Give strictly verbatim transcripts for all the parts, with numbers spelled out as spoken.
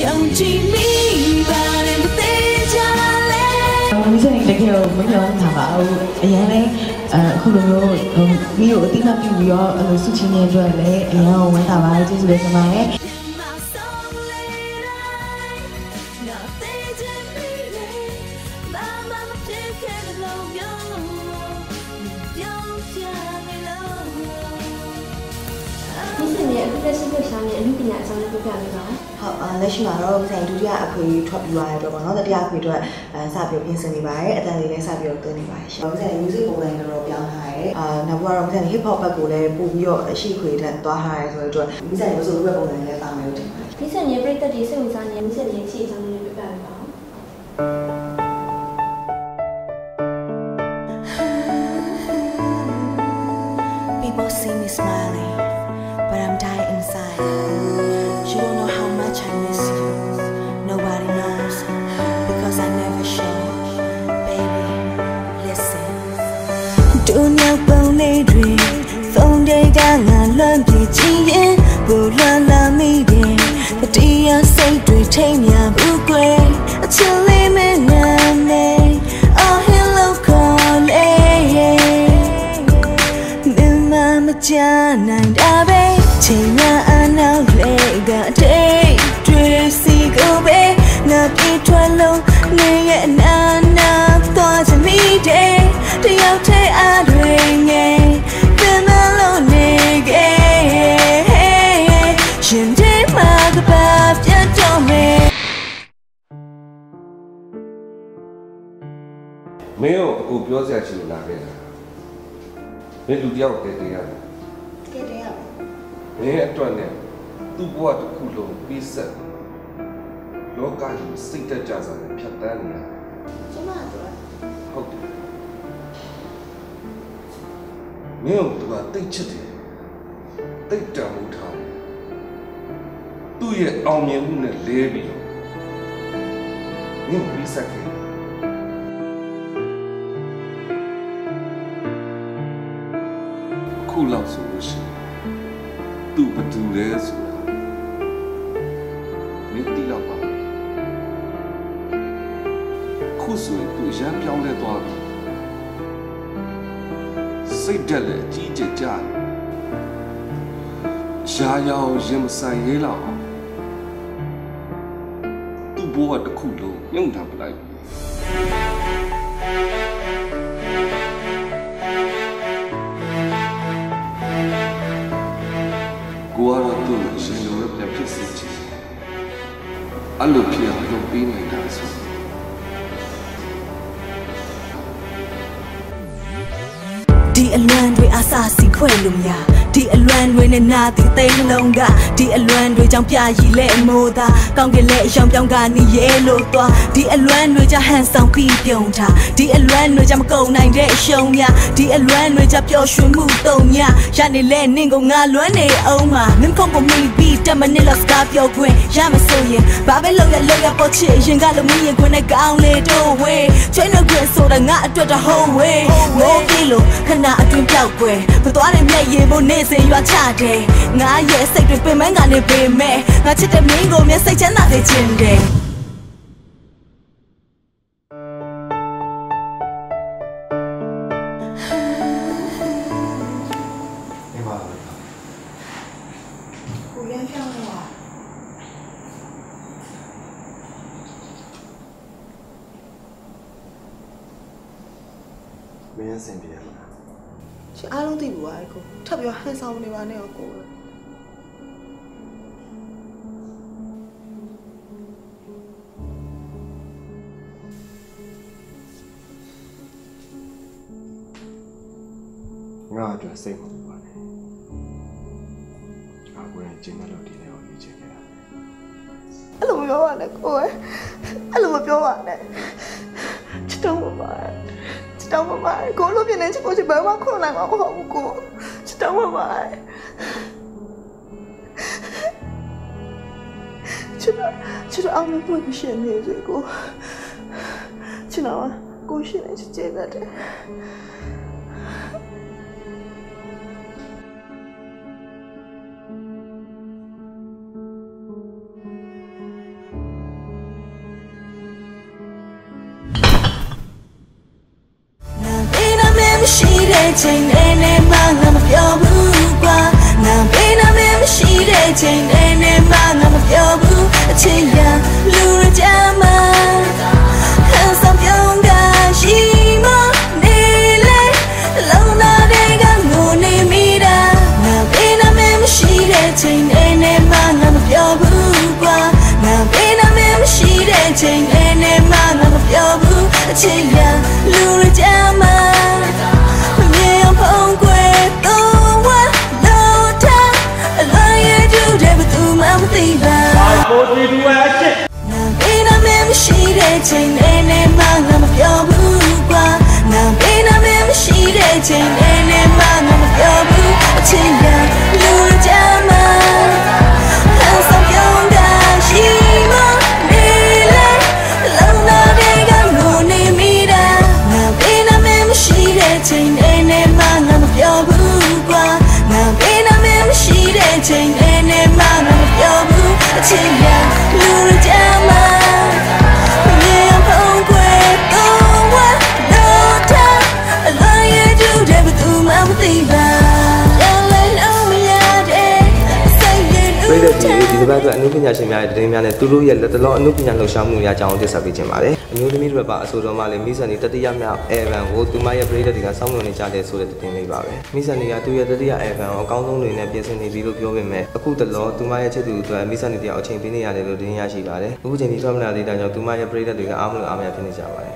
你现在这个没有看吧？哎呀嘞，呃，后头有嗯，没有地方比如要呃，苏青年出来嘞，哎呀，我打完就是为什么嘞？ 你是你这是不想你，你比哪上就不干了吧？ 好，呃，လက်ရှိမှာတော့ဆိုင်ဒုတိယအခွေထွက်ပြီးသွားတဲ့အတွက်ပေါ့နော်တတိယအခွေအတွက်အဲစပြီးပြင်ဆင်နေပါတယ်အတန်လေးလည်းစပြီးတော့သွင်းနေပါတယ်ရှင်။ဆိုင် music ပုံစံတော်တော်ပြောင်းထားတယ်။အာနောက်ဘက်ကတော့ဆိုင် hip hop ဘက်ကိုလည်းပို့ပြီးတော့အရှိခွေထက်သွားထားရဲဆိုတော့အတွက်ဆိုင်ရိုးစိုးဘက်ပုံစံလည်းပါမယ်လို့ထင်ပါတယ်။ဒီဆိုင်ရဲ့ပြည့်တက်ဒီစိတ်ဝင်စားနေဒီဆိုင်ရဲ့ချီအကြောင်းလေးပြပြပါဦး။ People see me smiling, but I'm dying inside. You don't know how much I miss you. Nobody knows, because I never show. Baby, listen. Dunya pone dream, phone day ganga luan pi chin yin, bu luan la mi din. The dia say dui tai mya bu gui, a chili me na me. Oh hello call eh. Mama jangan dabe, cina anak lega day, dressy go be, nabi twalo, neye nana, tua jami day, dia te adrenye, benalo nege, jende magabab jadome. 没有，我不要再去那边了。没路叫给这样。 给这样。 没锻炼，都不的苦劳比赛，老家有谁在家上的偏单呢？ 什么做？ 好的。没有对吧？对吃的，对长不长的，都也熬面糊的来比。没有比赛可以。苦劳所不是，都不都来做，没地了吧？苦水都先表来多的，谁得了几节家？下要人三爷了，都不我的苦劳，用他不来。我那都是有了别的事情，俺老皮啊都比你大数。ဒီအလွမ်းတွေအဆစီဖွဲ့လို့များဒီအလွမ်းတွေနဲ့နာတီသိမ်းလုံးကဒီအလွမ်းတွေကြောင့်ပြရည်လဲမိုးသားကောင်းကင်လဲအယောင်ပြောင်းကနေရဲလို့သွားဒီအလွမ်းတွေကြဟန်ဆောင်ပြီးပြုံးထားဒီအလွမ်းတွေကြမကုန်နိုင်တဲ့အရှုံးများဒီအလွမ်းတွေကြပျော်ရွှင်မှုတုံများရနေလဲနင့်ကငါလွမ်းနေအောင်မှာမင်းဖုန်းကိုမိပြီးတမနစ်လောက်စကားပြောခွင့်ရမဆိုရင်ဘာပဲလုပ်ရလုပ်ရပေါ်ချစ်ရင်ကလုံးမရင်ခွင့်နဲ့ကောင်းလေတော့ဝေးချွေးနှုတ်ခွင့်ဆိုတာငါအတွက်တော့ဟုတ်ဝေးငိုပြေလို့ခဏအတွင်းပြောက်ွယ်ဘသွားတဲ့မျက်ရည်ဖို့နေစဉ်ရွာချတယ်ငါရဲ့စိတ်တွေပင်ပန်းကနေပေမဲ့ငါချစ်တဲ့မင်းကိုမျက်စိတ်ချမ်းသာစေချင်တယ်မင်းဆင်ပြေရမလားရှင်အားလုံးသိဘူးပါကိုထပ်ပြီးဟန်ဆောင်နေပါနဲ့ကိုငါအတွက်စိတ်မပူပါနဲ့ငါကိုယ်တိုင်ကျင်းတဲ့လို့ဒီနေ့ကိုနေချင်ခဲ့တာအဲ့လိုမပြောပါနဲ့ကိုယ်အဲ့လိုမပြောပါနဲ့ချစ်တော့ပါချစ်တော့ပါကိုလိုပြနေချစ်ကိုချစ်ဘာမှခုနိုင်မှာမဟုတ်ဘူးကိုချစ်တော့ပါချစ်တော့ချစ်တော့အောင်မွေးရှင်နေစေကိုချစ်တော့ကိုရှင်နေချစ်ကြတယ် chain ene manga mafiobu kwa na bena me mashire chain ene manga mafiobu chiya lura jama handsome yonga shima nile lona dega ngone mira na bena me mashire chain ene manga mafiobu kwa na bena me mashire chain ene manga mafiobu chiya lura jama chain ene manga mafiobu kwa na bena me mashire chain ene manga mafiobu chiya lura jama handsome yonga shima nile lona dega ngone mira na bena me mashire chain ene manga mafiobu kwa na bena me mashire chain ene manga mafiobu chiya lura jama ဒီဘက်ကအနုပညာရှင်များရဲ့တရင်များနဲ့သူတို့ရဲ့လက်တလုံးအနုပညာလှူရှာမှုများအကြောင်းတင်ဆက်ပေးခြင်းပါတယ်အမျိုးသမီးတွေပါအဆိုတော်မှလည်းမိဆန်ဒီတတိယမြောက်အဲဗန်ကိုသူမရဲ့ပရိသတ်တွေကစောင့်မျှော်နေကြတဲ့ဆိုတဲ့တင်လေးပါပဲမိဆန်ဒီကသူ့ရဲ့တတိယအဲဗန်ကိုအကောင်းဆုံးတွေနဲ့ပြင်ဆင်နေပြီလို့ပြောပေမဲ့အခုတလောသူမရဲ့ချစ်သူအတွက်မိဆန်ဒီတရားအချိန်ပေးနေရတယ်လို့တင်ရရှိပါတယ်အခုချိန်ဒီထွက်မလာသေးတဲ့ကြောင့်သူမရဲ့ပရိသတ်တွေကအားမလို့အားမရဖြစ်နေကြပါတယ်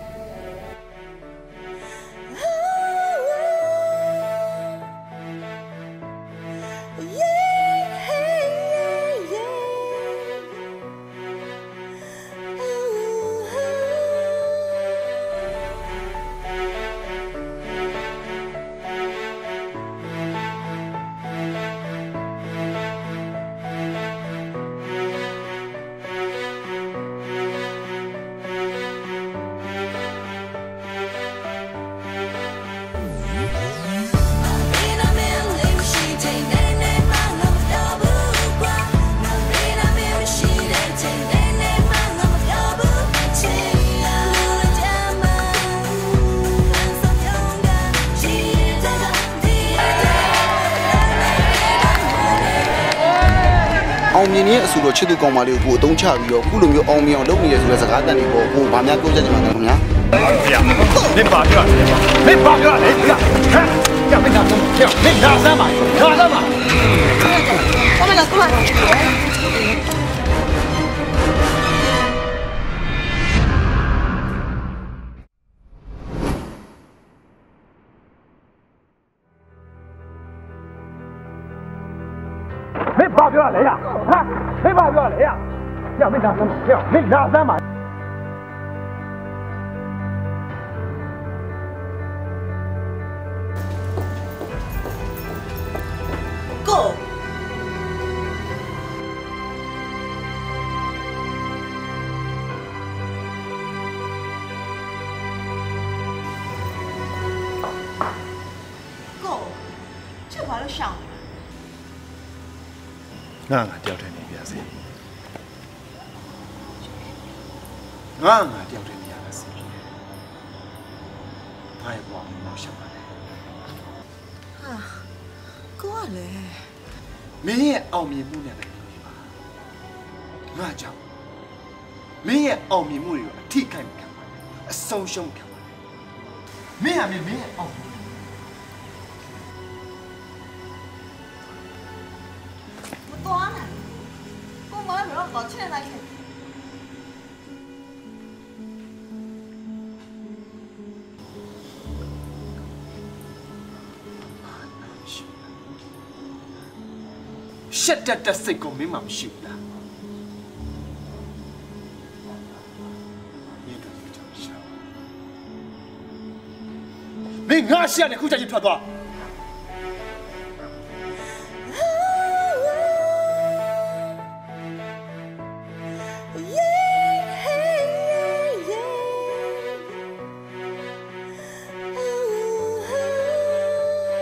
အောင်မြင်ရဲ့အဆူတော်ချစ်သူကောင်မလေးကိုကိုအတုံးချပြီးတော့ခုလိုမျိုးအောင်မြင်အောင်လုပ်နေရဆိုတဲ့စကားတန်တွေပေါ့ကိုဘာများပြောချက်ချင်ပါလဲခင်ဗျာဗျာမင်းပါပြောမင်းပါပြောလေဗျာဟမ်ဗျာမင်းသားဆုံးဗျာမင်းသားစမ်းပါသားစမ်းပါဘာမလဲကွာ没发表来呀！啊，没发表来呀！要没拿三把，要没拿三把。 Go。Go， 这玩意儿上了。 ငါငါတယောက်တည်းနေပြစေငါငါတယောက်တည်းနေရတာစီဘာရဲ့ဘဝမှာမောက်ရှက်ပါလဲဟာကိုကလည်းမင်းရဲ့အောင်မြင်မှုနဲ့ပဲနေပါငါကြောင့်မင်းရဲ့အောင်မြင်မှုတွေကိုအထိခိုက်မခံပါနဲ့အဆုံးရှုံးခံပါနဲ့မင်းဟာမင်းမင်းရဲ့အောင်搞起来那去。ရှက်တတ်တဲ့စိတ်ကိုမင်းမှမရှိဘူးလားမင်းတို့ကြောင့်ရှာမင်းငါရှက်နေခုချက်ချင်းထွက်သွား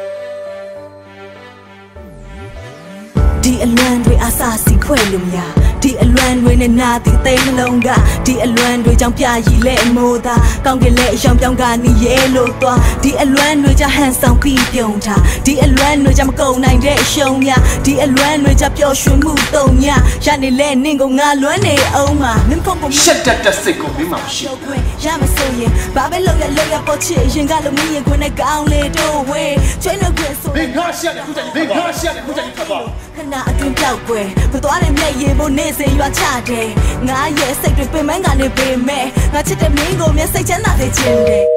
ဒီအလွမ်းတွေအဆာစီခွဲလို့မရဒီအလွမ်းတွေနဲ့နာသည့်သိမ်းလုံးကဒီအလွမ်းတွေကြောင့်ပြရည်လက်မိုးသားကောင်းကင်လက်အယောင်ပြောင်းကနေရဲလို့သွားဒီအလွမ်းတွေကြောင့်ဟန်ဆောင်ပြီးပြုံထားဒီအလွမ်းတွေကြောင့်မကုန်နိုင်တဲ့အရှုံးများဒီအလွမ်းတွေကြောင့်ပျော်ရွှင်မှုတုံညရနေလဲနင့်ကငါလွမ်းနေအောင်မှာမင်းဖုန်းကိုရှက်တက်တက်စိတ်ကိုမင်းမှမရှိရမစိုးရင်ဘာပဲလုပ်ရလုပ်ရပေါ်ချစ်ရင်ကလို့မင်းရင်ခွနဲ့ကောင်းလေတော့ဝေးချွေးနှုတ်ခွဆိုဘယ်ငါရှက်တယ်ခုချက်ဘယ်ငါရှက်တယ်ခုချက်ခပါခဏအတွင်းပြောက်ွယ်မသွားတဲ့မျက်ရည်ဖို့နေစဉ်ရွာချတယ်ငါရဲ့စိတ်တွေပင်မကနေပေမဲ့ငါချစ်တဲ့မင်းကိုမျက်စိတ်ချမ်းသာစေချင်တယ်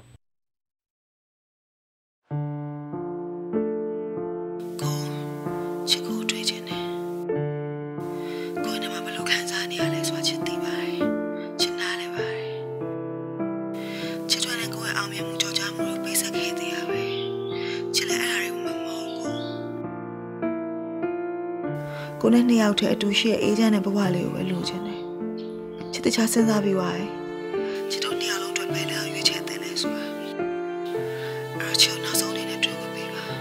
ကိုနဲ့နှစ်ယောက်တည်းအတူရှိတဲ့အေးချမ်းတဲ့ဘဝလေးကိုပဲလိုချင်တယ်ချစ်တခြားစဉ်းစားပြီးပါရဲ့ချစ်တို့နှစ်ယောက်လုံးအတွက်ပဲလည်းရွေးချယ်တင်လဲဆိုတာအဲ့ချိုနောက်ဆုံးနေနဲ့တွေ့ဖို့ပေးပါ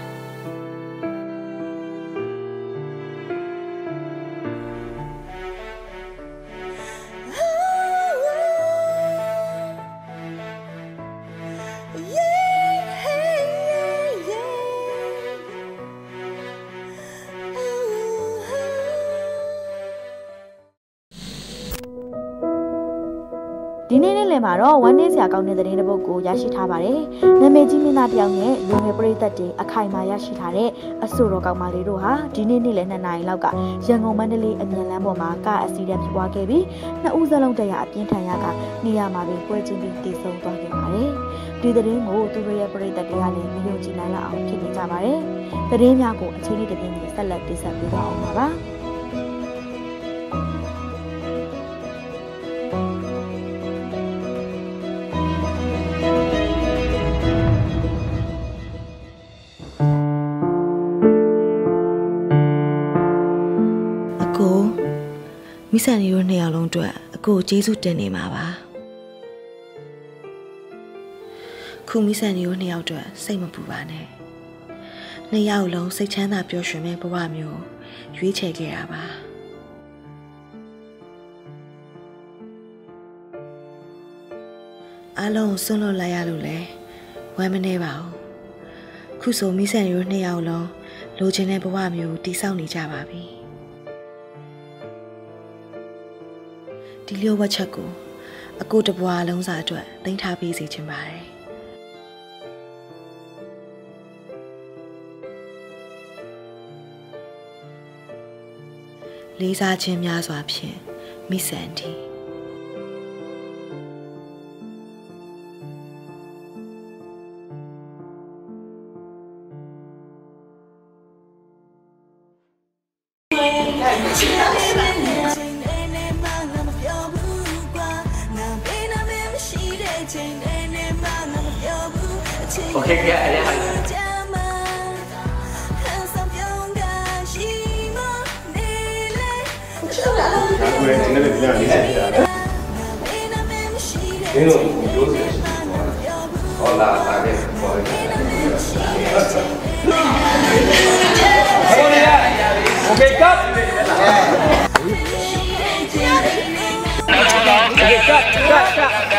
ဒီနေ့နေ့လယ်မှာတော့ဝမ်းနည်းစရာကောင်းတဲ့သတင်းတစ်ပုဒ်ကိုရရှိထားပါတယ်။နာမည်ကြီးမင်းသားတယောက်နဲ့လူငယ်ပရိသတ်တွေအခိုင်အမာရရှိထားတဲ့အဆိုတော်ကောင်မလေးတို့ဟာဒီနေ့နေ့လယ်နှစ်နာရီလောက်ကရန်ကုန်မန္တလေးအမြန်လမ်းပေါ်မှာကားအက်ဆီဒန့်ဖြစ်ပွားခဲ့ပြီးနှစ်ဦးစလုံးတရားအပြင်းထန်ရကနေရာမှာပဲပွဲချင်းပြီးတည်ဆုံသွားခဲ့ပါတယ်။ဒီသတင်းကိုသူတို့ရဲ့ပရိသတ်တွေကလည်းမယုံကြည်နိုင်လောက်အောင်ဖြစ်နေကြပါတယ်။သတင်းများကိုအချိန်လေးတစ်ပြင်းနဲ့ဆက်လက်တင်ဆက်ပေးပါအောင်ပါ။မိဆန်ရီတို့နှစ်ယောက်လုံးအတွက်အကိုကျေးဇူးတင်နေမှာပါခုမိဆန်ရီတို့နှစ်ယောက်အတွက်စိတ်မပူပါနဲ့နှစ်ယောက်လုံးစိတ်ချမ်းသာပျော်ရွှင်မဲ့ဘဝမျိုးရွေးချယ်ခဲ့တာပါအားလုံးဆွန့်လွတ်လိုက်ရလို့လဲဝမ်းမနေပါဘူးခုဆိုမိဆန်ရီတို့နှစ်ယောက်လုံးလိုချင်တဲ့ဘဝမျိုးတည်ဆောက်နေကြပါပြီဒီလျှို့ဝှက်ချက်ကိုအကိုတပွားလုံးစာအတွက်သိမ်းထားပေးစီချင်ပါတယ်လေးစားခြင်းများစွာဖြင့်မိဆန်တီโอเคแกอะไรฮะကိုယ်ကဒီနေ့ပြန်လေးဆက်ပြတာလေဒီလိုမျိုးစရာရှိတယ်ဟောလာတာပဲပေါ်တယ်ဟောရโอเคကပ်โอเคကပ်ကပ်ကပ်